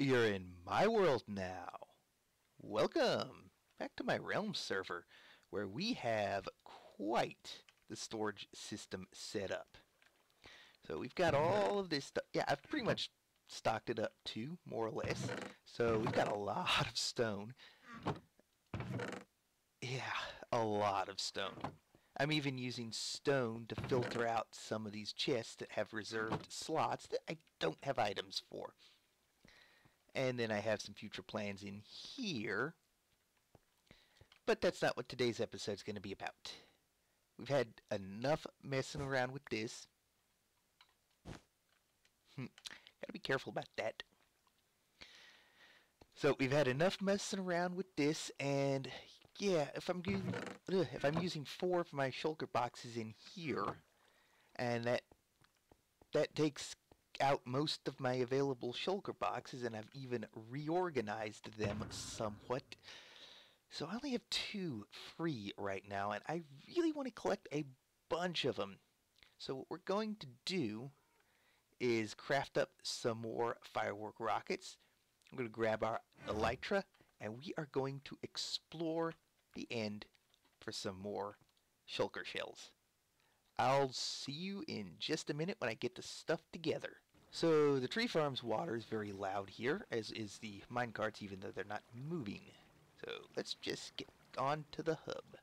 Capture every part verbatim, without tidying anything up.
You're in my world now. Welcome back to my realm server, where we have quite the storage system set up. So we've got all of this stuff. Yeah, I've pretty much stocked it up too, more or less. So we've got a lot of stone. Yeah, a lot of stone. I'm even using stone to filter out some of these chests that have reserved slots that I don't have items for. And then I have some future plans in here. But that's not what today's episode is going to be about. We've had enough messing around with this. Hmm. Gotta be careful about that. So we've had enough messing around with this, and yeah, if I'm using ugh, if I'm using four of my Shulker Boxes in here, and that that takes out most of my available Shulker Boxes, and I've even reorganized them somewhat. So I only have two free right now, and I really want to collect a bunch of them. So what we're going to do is craft up some more firework rockets. I'm going to grab our elytra, and we are going to explore the end for some more shulker shells. I'll see you in just a minute when I get the stuff together. So the tree farm's water is very loud here, as is the minecarts, even though they're not moving. So let's just get on to the hub.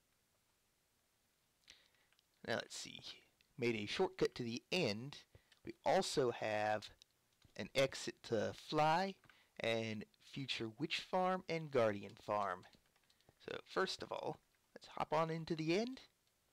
Now let's see. Made a shortcut to the end. We also have an exit to fly and future witch farm and guardian farm. So first of all, let's hop on into the end.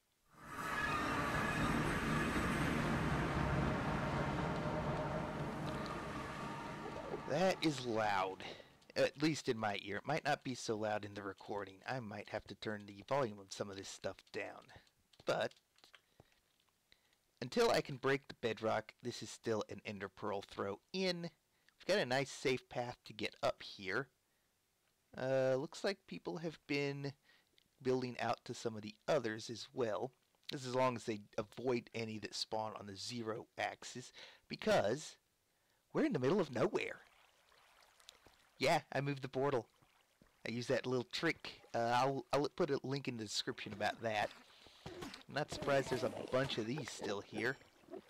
That is loud, at least in my ear. It might not be so loud in the recording. I might have to turn the volume of some of this stuff down. But until I can break the bedrock, this is still an ender pearl throw in. We've got a nice safe path to get up here. Uh, looks like people have been building out to some of the others as well. This is as long as they avoid any that spawn on the zero axis, because we're in the middle of nowhere. Yeah, I moved the portal. I used that little trick. Uh, I'll, I'll put a link in the description about that. I'm not surprised there's a bunch of these still here.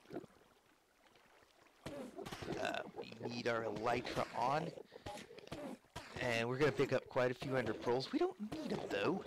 Uh, we need our elytra on. And we're going to pick up quite a few ender pearls. We don't need them, though.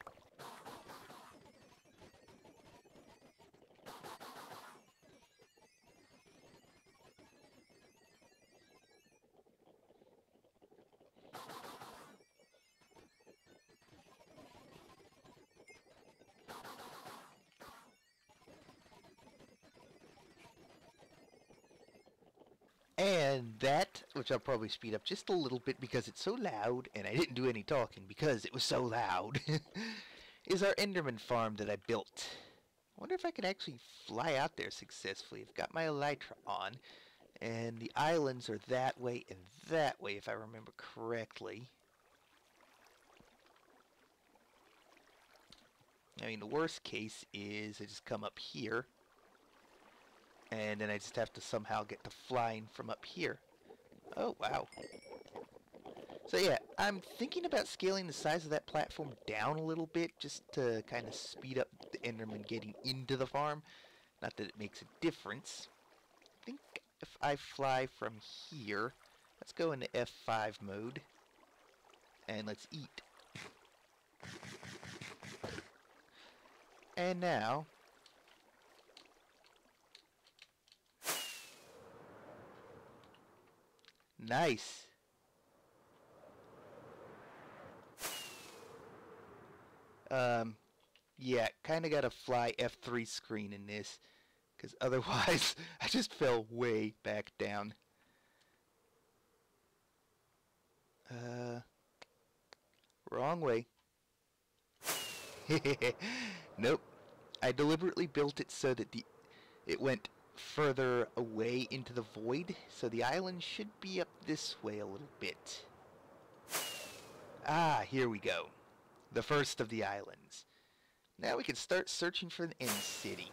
And that, which I'll probably speed up just a little bit because it's so loud, and I didn't do any talking because it was so loud, is our Enderman farm that I built. I wonder if I can actually fly out there successfully. I've got my elytra on, and the islands are that way and that way, if I remember correctly. I mean, the worst case is I just come up here, and then I just have to somehow get to flying from up here. Oh, wow. So yeah, I'm thinking about scaling the size of that platform down a little bit, just to kind of speed up the Enderman getting into the farm. Not that it makes a difference. I think if I fly from here, let's go into F five mode, and let's eat. And now, nice. Um, yeah, kind of got to fly F three screen in this, because otherwise I just fell way back down. Uh, wrong way. Nope. I deliberately built it so that the it went further away into the void, so the island should be up this way a little bit. Ah, here we go. The first of the islands. Now we can start searching for the end city.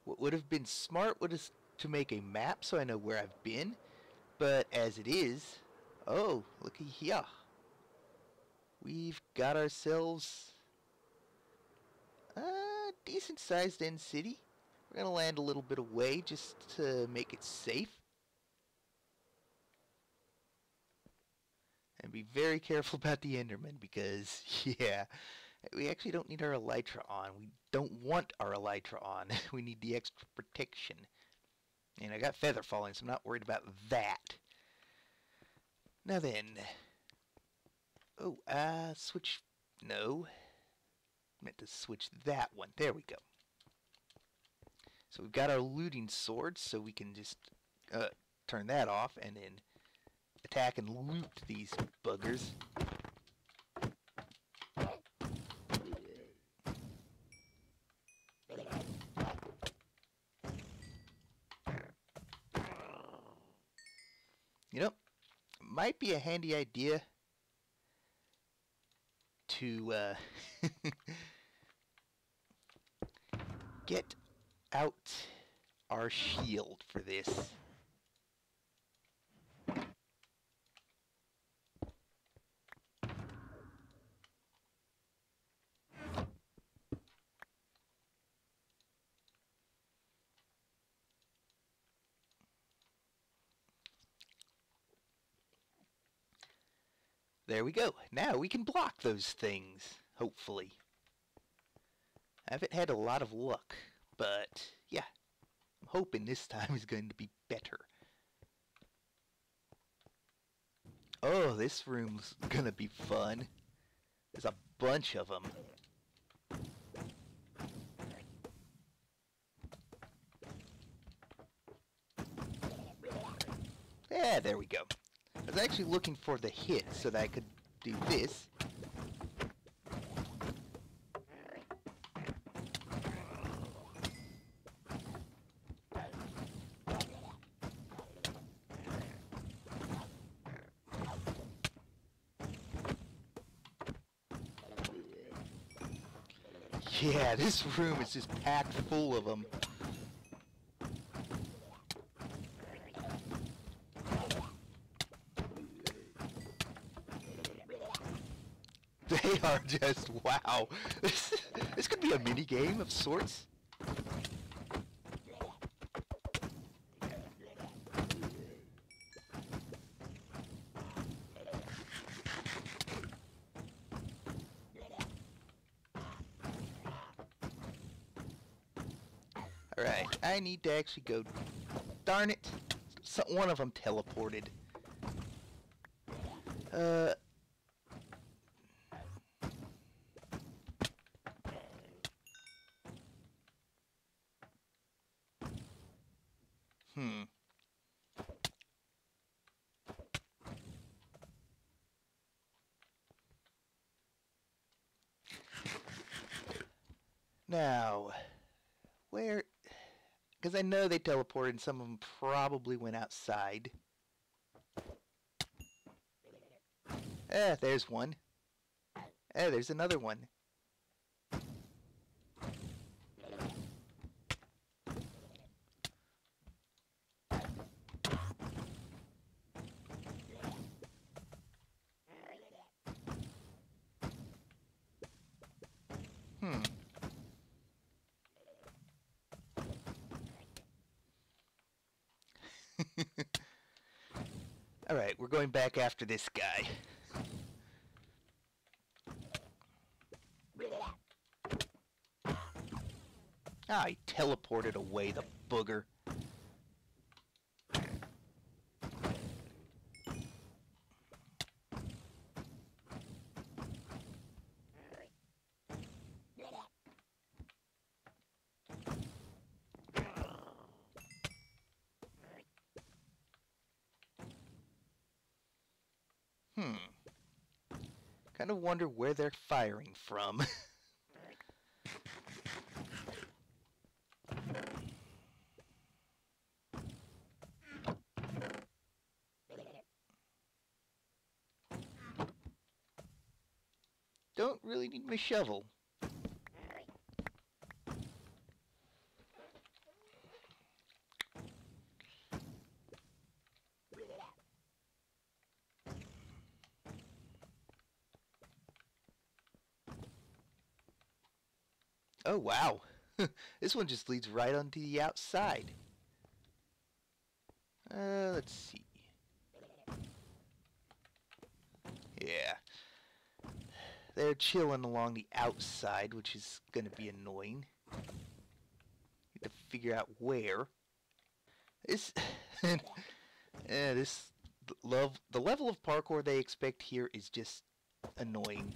What would have been smart would have to make a map so I know where I've been. But as it is, oh, looky here. We've got ourselves a decent-sized end city. We're gonna land a little bit away just to make it safe. And be very careful about the Enderman because, yeah, we actually don't need our elytra on. We don't want our elytra on. We need the extra protection. And I got feather falling, so I'm not worried about that. Now then. Oh, uh, switch. No. Meant to switch that one. There we go. So we've got our looting swords, so we can just uh, turn that off and then attack and loot these buggers. You know, might be a handy idea to uh, get out our shield for this. There we go. Now we can block those things, hopefully. I haven't had a lot of luck, but yeah, I'm hoping this time is going to be better. Oh, this room's gonna be fun. There's a bunch of them. Yeah, there we go. I was actually looking for the hit so that I could do this. Yeah, this room is just packed full of them. They are just, wow. This, this could be a mini game of sorts. Alright, I need to actually go. Darn it. So, one of them teleported. Uh. Hmm. Now, where... Because I know they teleported and some of them probably went outside. Eh, there's one. Eh, there's another one. Hmm. Alright, we're going back after this guy. Ah, he teleported away, the booger. Hmm. Kind of wonder where they're firing from. Don't really need my shovel. Oh, wow. This one just leads right onto the outside. Uh, let's see. Yeah. They're chilling along the outside, which is going to be annoying. Need to figure out where. This, uh, this love, the level of parkour they expect here is just annoying.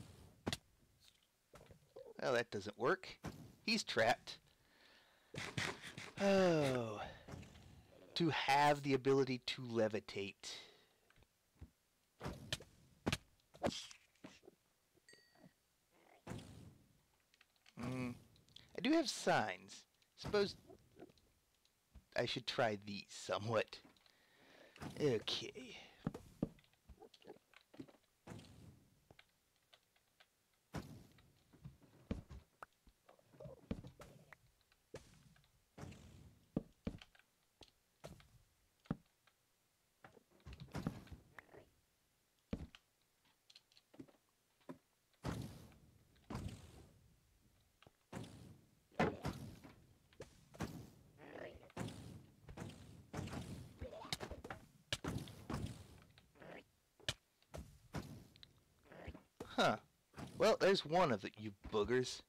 Well, that doesn't work. He's trapped. Oh. To have the ability to levitate. Mm. I do have signs. Suppose I should try these somewhat. Okay. Huh. Well, there's one of it, you boogers.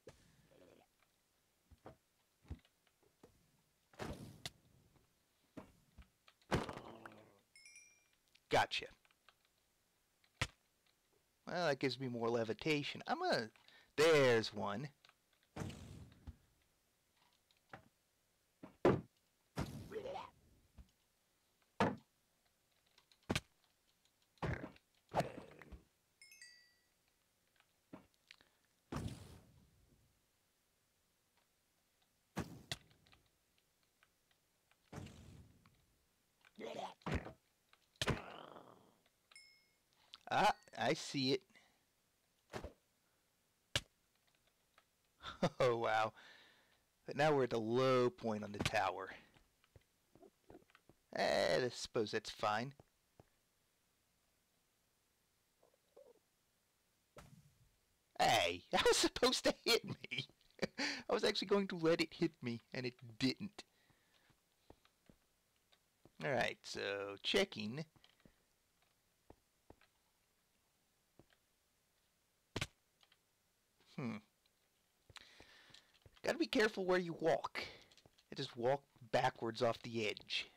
Gotcha. Well, that gives me more levitation. I'm gonna... There's one. Ah, I see it. Oh, wow. But now we're at the low point on the tower. Eh, I suppose that's fine. Hey, that was supposed to hit me. I was actually going to let it hit me, and it didn't. Alright, so checking. Hmm. Gotta be careful where you walk. I just walk backwards off the edge.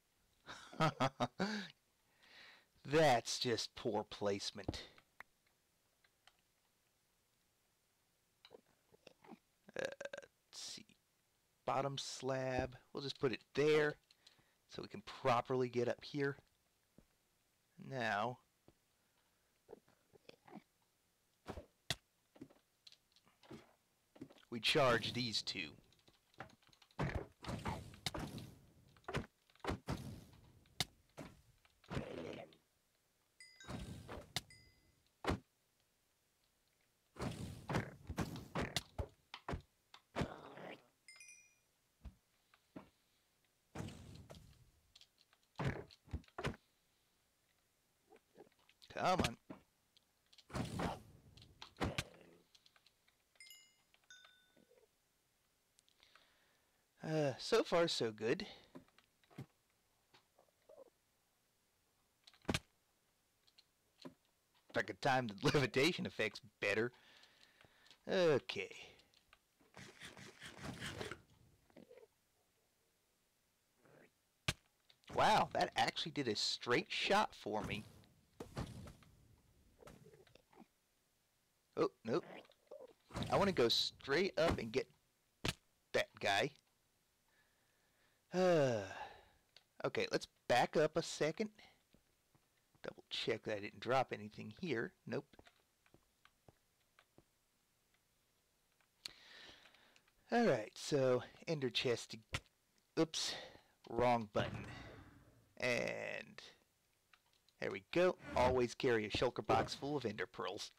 That's just poor placement. Uh, let's see. Bottom slab. We'll just put it there so we can properly get up here. Now, we charge these two. Come on. Uh, so far, so good. If I could time the levitation effects better. Okay. Wow, that actually did a straight shot for me. Oh, nope. I want to go straight up and get that guy. Uh, okay, let's back up a second. Double check that I didn't drop anything here. Nope. Alright, so ender chest. Oops, wrong button. And there we go. Always carry a shulker box full of ender pearls.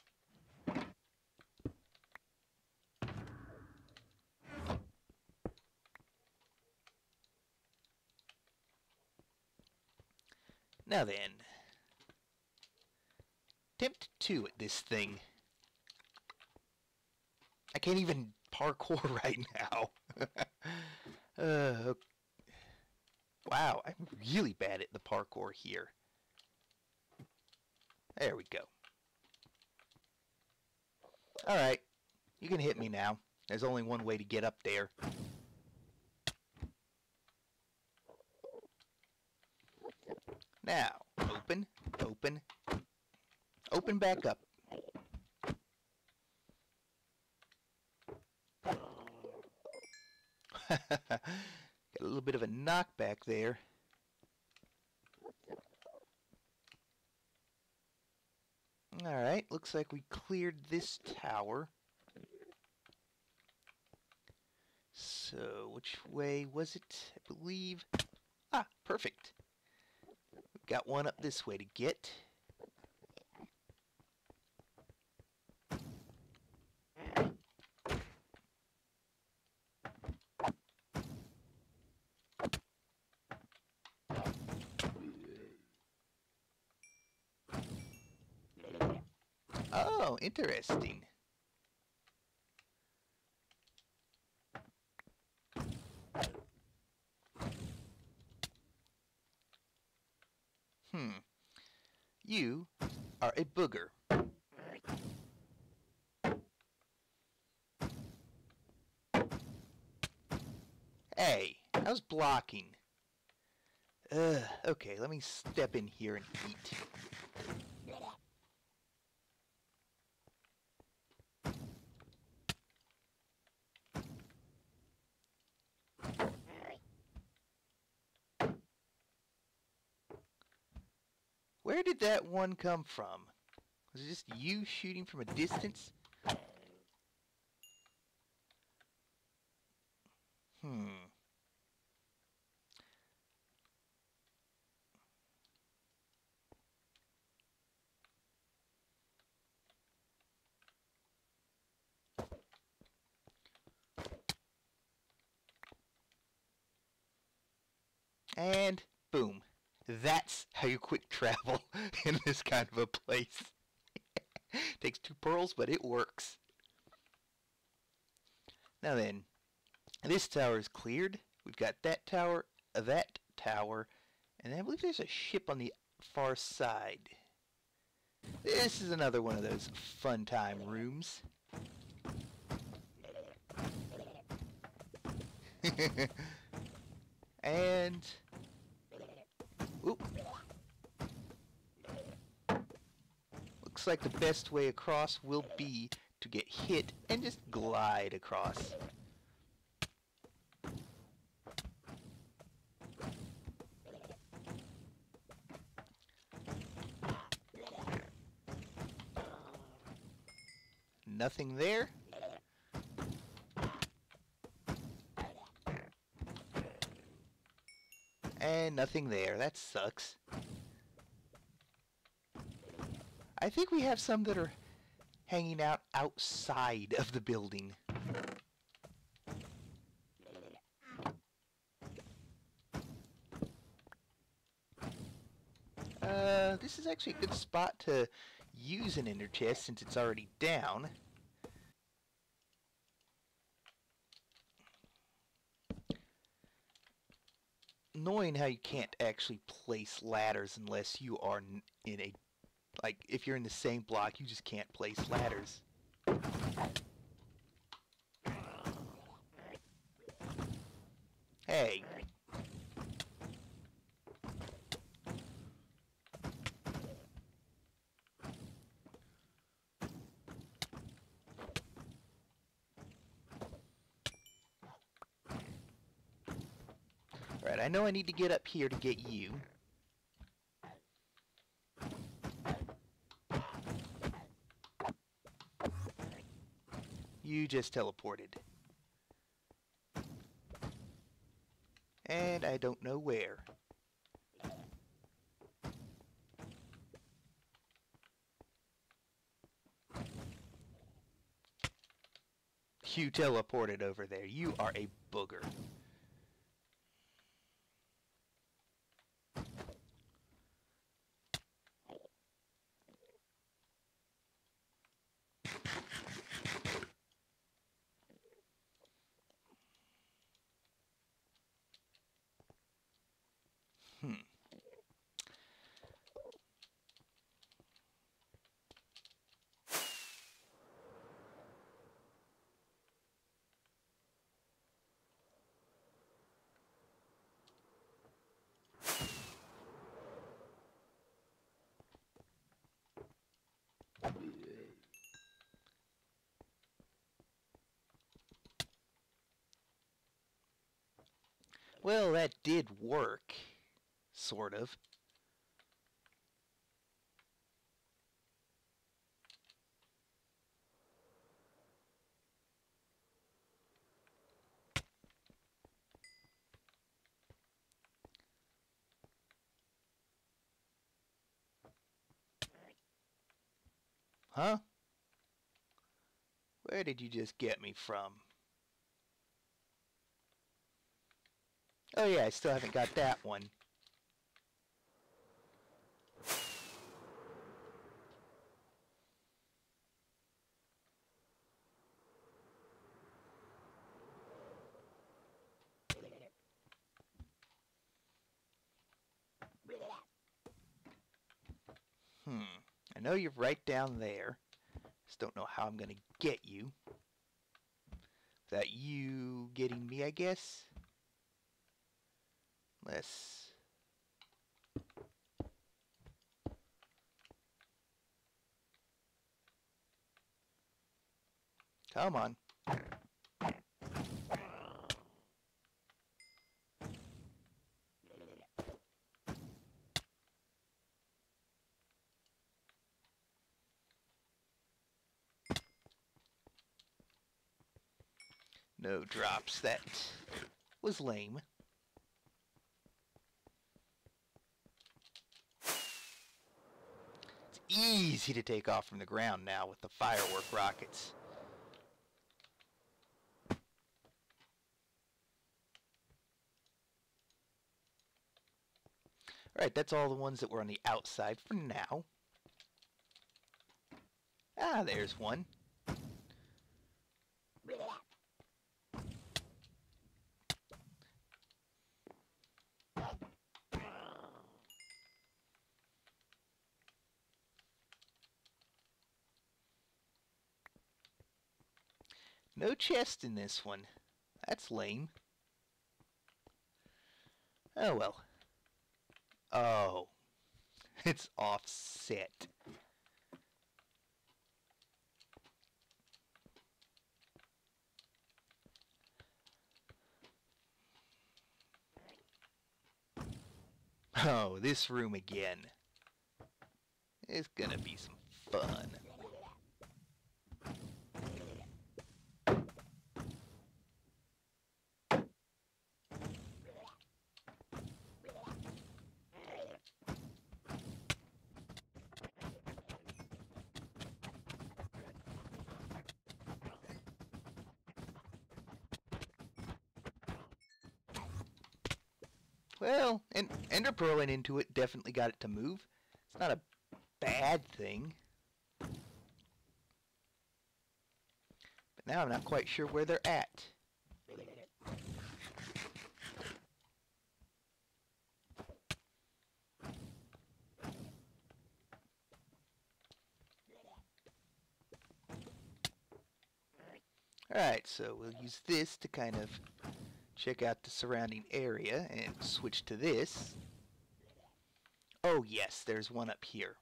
Now then, attempt two at this thing. I can't even parkour right now. uh, wow, I'm really bad at the parkour here. There we go. Alright, you can hit me now. There's only one way to get up there. Now, open, open, open back up. Got a little bit of a knockback there. Alright, looks like we cleared this tower. So, which way was it? I believe... Ah, perfect. We've got one up this way to get. Oh, interesting. Hmm. You are a booger. Hey, I was blocking. Ugh, okay, let me step in here and eat. Where did that one come from? Was it just you shooting from a distance? Hmm. And boom. That's how you quick travel in this kind of a place. Takes two pearls, but it works. Now then, this tower is cleared. We've got that tower, that tower, and I believe there's a ship on the far side. This is another one of those fun time rooms. And oop. Looks like the best way across will be to get hit and just glide across. Nothing there. And nothing there. That sucks. I think we have some that are hanging out outside of the building. Uh, this is actually a good spot to use an ender chest since it's already down. Annoying how you can't actually place ladders unless you are in a, like, if you're in the same block, you just can't place ladders. Hey. Right, I know I need to get up here to get you. You just teleported. And I don't know where. You teleported over there. You are a booger. Well, that did work. Sort of. Huh? Where did you just get me from? Oh yeah, I still haven't got that one. Hmm. I know you're right down there. Just don't know how I'm gonna get you. Without you getting me, I guess? Let's... Come on. No drops. That was lame. It's easy to take off from the ground now with the firework rockets. Alright, that's all the ones that were on the outside for now. Ah, there's one. No chest in this one. That's lame. Oh well. Oh. It's offset. Oh, this room again. It's gonna be some fun. Well, and ender pearling into it definitely got it to move. It's not a bad thing. But now I'm not quite sure where they're at. Alright, so we'll use this to kind of check out the surrounding area and switch to this. Oh yes, there's one up here.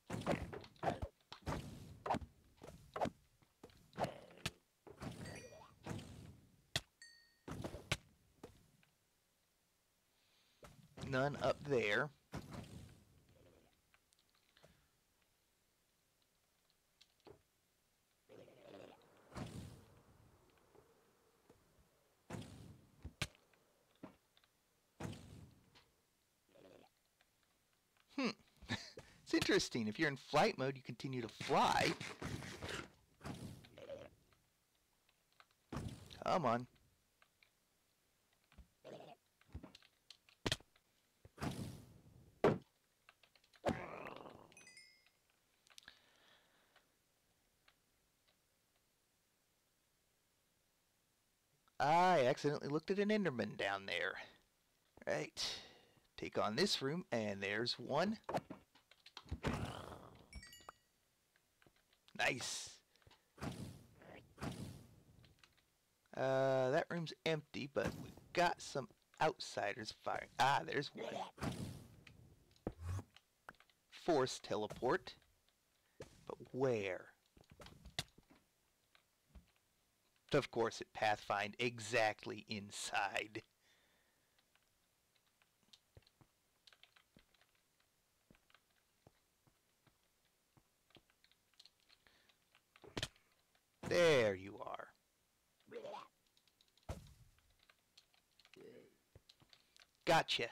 None up there. Hmm. It's interesting. If you're in flight mode, you continue to fly. Come on. I accidentally looked at an Enderman down there. Right. Take on this room, and there's one. Nice. Uh, that room's empty, but we've got some outsiders firing. Ah, there's one. Force teleport. But where? Of course, it pathfind exactly inside. There you are. Gotcha.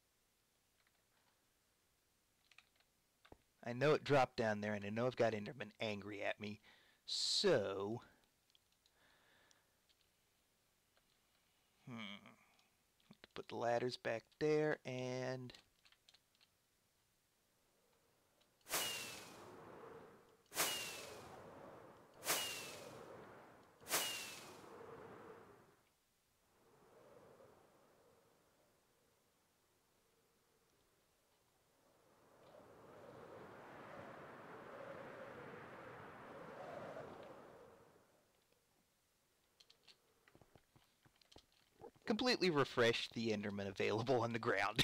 I know it dropped down there, and I know I've got Enderman angry at me. So... Hmm. Put the ladders back there, and... completely refreshed the Enderman available on the ground.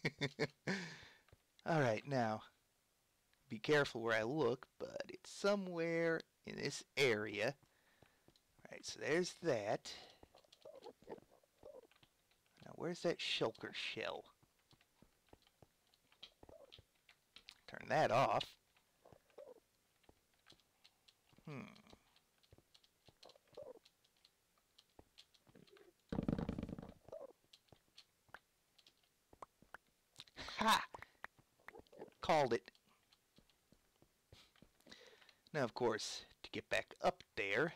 Alright, now, be careful where I look, but it's somewhere in this area. Alright, so there's that. Now, where's that shulker shell? Turn that off. Hmm. Ha! Called it. Now, of course, to get back up there,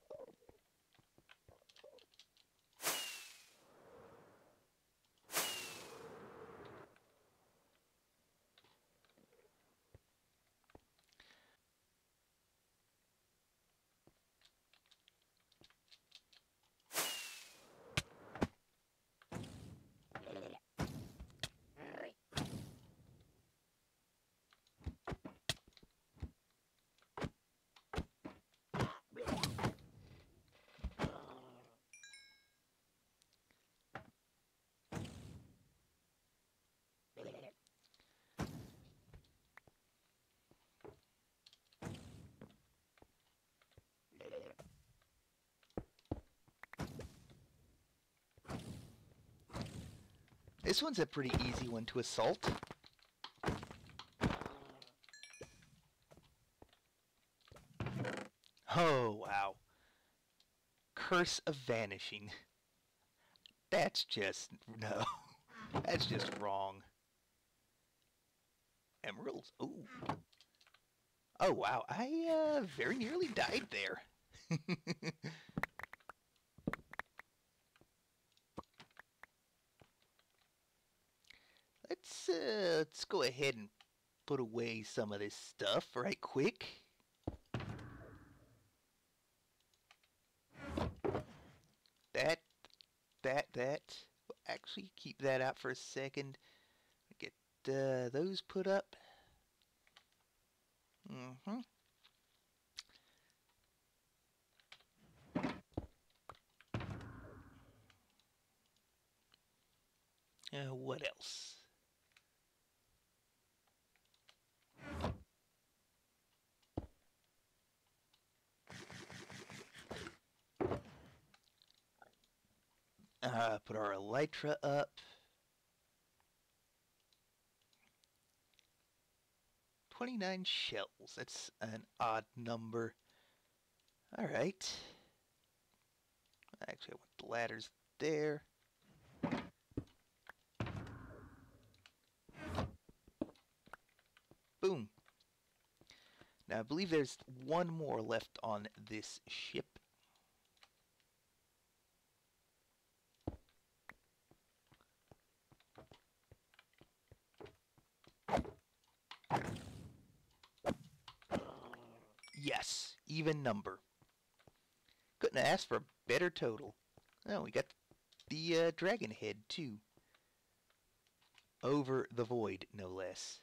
this one's a pretty easy one to assault. Oh, wow. Curse of Vanishing. That's just, no. That's just wrong. Emeralds? Ooh. Oh, wow. I, uh, very nearly died there. Let's, uh, let's go ahead and put away some of this stuff right quick. That, that, that. We'll actually keep that out for a second. Get uh, those put up. Mm-hmm. Uh, what else? Uh, put our elytra up. twenty-nine shells. That's an odd number. Alright. Actually, I want the ladders there. Boom. Now, I believe there's one more left on this ship. Yes, even number. Couldn't have asked for a better total. Oh, we got the uh, dragon head, too. Over the void, no less.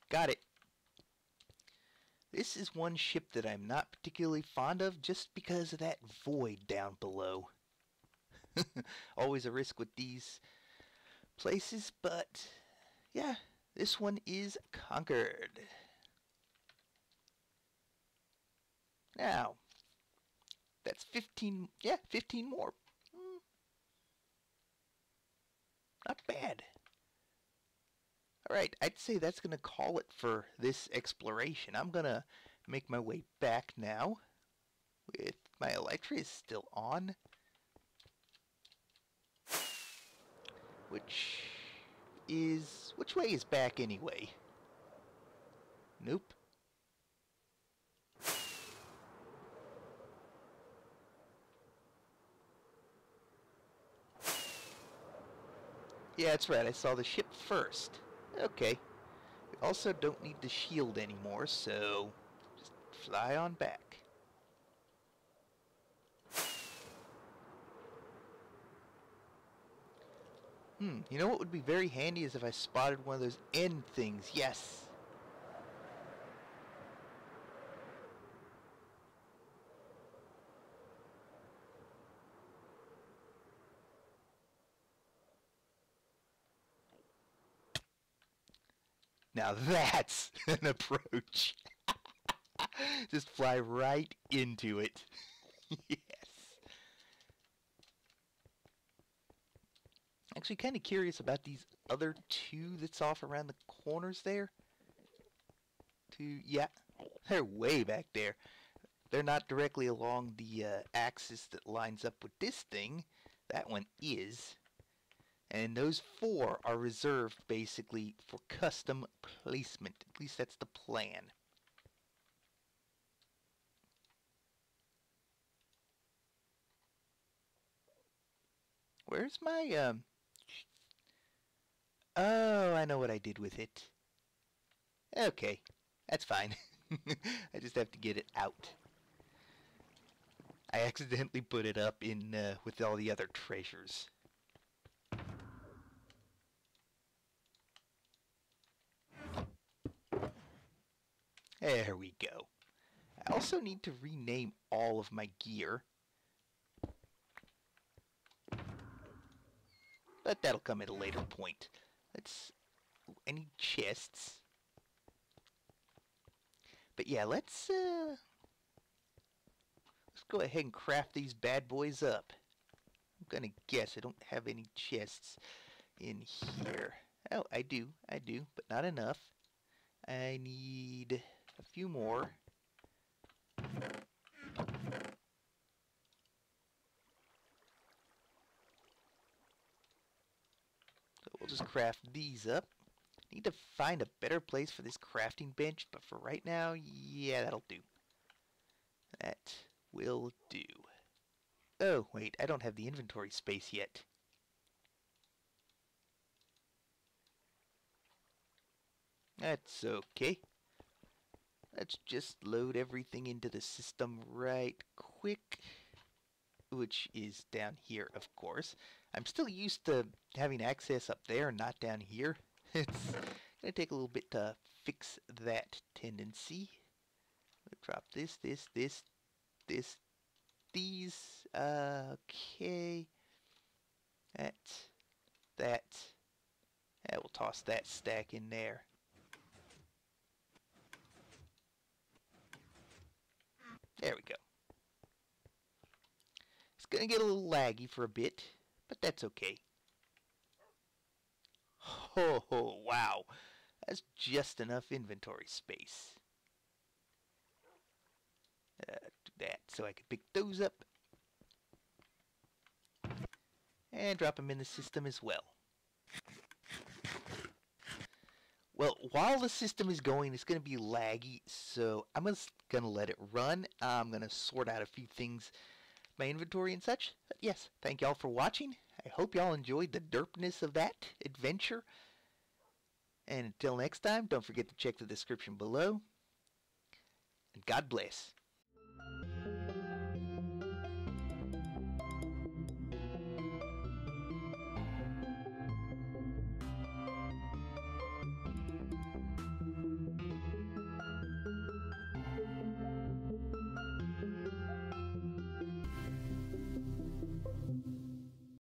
got it. This is one ship that I'm not particularly fond of just because of that void down below. Always a risk with these places, but yeah, this one is conquered. Now, that's fifteen, yeah, fifteen more. Mm, not bad. Alright, I'd say that's going to call it for this exploration. I'm going to make my way back now with my Elytra is still on. Which is... which way is back anyway? Nope. Yeah, that's right. I saw the ship first. Okay. We also don't need the shield anymore, so just fly on back. Hmm, you know what would be very handy is if I spotted one of those end things. Yes. Now that's an approach. Just fly right into it. Yes. Actually, kind of curious about these other two that's off around the corners there. Two, yeah, they're way back there. They're not directly along the uh, axis that lines up with this thing. That one is. And those four are reserved basically for custom placement. At least that's the plan. Where's my, um... oh, I know what I did with it. Okay, that's fine. I just have to get it out. I accidentally put it up in uh, with all the other treasures. There we go. I also need to rename all of my gear. But that'll come at a later point. Let's... any chests? But yeah, let's, uh... let's go ahead and craft these bad boys up. I'm gonna guess I don't have any chests in here. Oh, I do. I do, but not enough. I need a few more. So we'll just craft these up. Need to find a better place for this crafting bench, but for right now, yeah, that'll do. That will do. Oh, wait, I don't have the inventory space yet. That's okay. Let's just load everything into the system right quick, which is down here, of course. I'm still used to having access up there and not down here. It's going to take a little bit to fix that tendency. We'll drop this, this, this, this, these. Uh, okay. That, that. Yeah, we'll toss that stack in there. There we go. It's going to get a little laggy for a bit, but that's okay. Oh, wow. That's just enough inventory space. Uh, do that so I can pick those up. And drop them in the system as well. Well, while the system is going, it's going to be laggy, so I'm just going to let it run. I'm going to sort out a few things, my inventory and such. But yes, thank y'all for watching. I hope y'all enjoyed the derpness of that adventure. And until next time, don't forget to check the description below. And God bless.